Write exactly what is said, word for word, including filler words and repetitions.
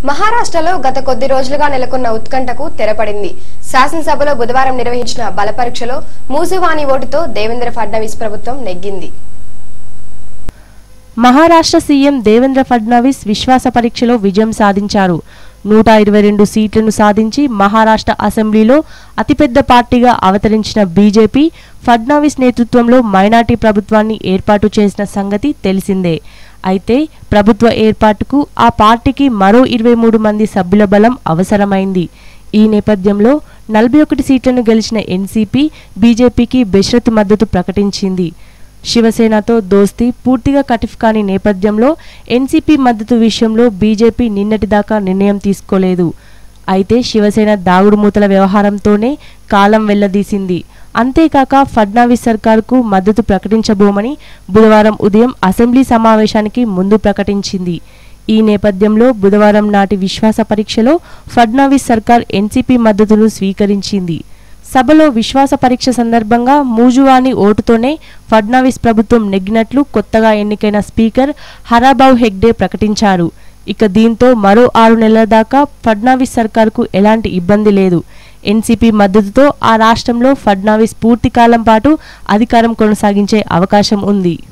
మహారాష్ట్రలో గత కొద్ది రోజులుగా నెలకొన్న ఉత్కంఠకు తెరపడింది. శాసనసభలో బుధవారం నిర్వహించిన బల పరీక్షలో మూసివాణి ఓటుతో దేవేంద్ర ఫడ్నవీస్ ప్రభుత్వం నెగ్గింది. మహారాష్ట్ర సీఎం దేవేంద్ర ఫడ్నవీస్ విశ్వాస పరీక్షలో విజయం సాధించారు. నూట ఇరవై రెండు సీట్లను సాధించి మహారాష్ట్ర అసెంబ్లీలో అతిపెద్ద పార్టీగా అవతరించిన బీజేపీ ఫడ్నవీస్ నేతృత్వంలో మైనార్టీ ప్రభుత్వాన్ని ఏర్పాటు చేసిన సంగతి తెలిసిందే. అయితే ప్రభుత్వ ఏర్పాటుకు ఆ పార్టీకి మరో ఇరవై మూడు మంది సభ్యుల బలం అవసరమైంది. ఈ నేపథ్యంలో నలభై ఒకటి సీట్లను గెలిచిన ఎన్సీపీ బీజేపీకి బెషరతు మద్దతు ప్రకటించింది. శివసేనతో దోస్తీ పూర్తిగా కటిఫ్ కాని నేపథ్యంలో ఎన్సీపీ మద్దతు విషయంలో బీజేపీ నిన్నటిదాకా నిర్ణయం తీసుకోలేదు. అయితే శివసేన దాగుడుమూతల వ్యవహారంతోనే కాలం వెళ్లదీసింది. అంతేకాక ఫడ్నవీస్ సర్కారుకు మద్దతు ప్రకటించబోమని బుధవారం ఉదయం అసెంబ్లీ సమావేశానికి ముందు ప్రకటించింది. ఈ నేపథ్యంలో బుధవారం నాటి విశ్వాస పరీక్షలో ఫడ్నవీస్ సర్కార్ ఎన్సీపీ మద్దతును స్వీకరించింది. సభలో విశ్వాస పరీక్ష సందర్భంగా మూజువాణి ఓటుతోనే ఫడ్నవీస్ ప్రభుత్వం నెగ్గినట్లు కొత్తగా ఎన్నికైన స్పీకర్ హరాబావ్ హెగ్డే ప్రకటించారు. ఇక దీంతో మరో ఆరు నెలల దాకా ఫడ్నవీస్ సర్కార్కు ఎలాంటి ఇబ్బంది లేదు. ఎన్సీపీ మద్దతుతో ఆ రాష్ట్రంలో ఫడ్నవీస్ పూర్తి కాలం పాటు అధికారం కొనసాగించే అవకాశం ఉంది.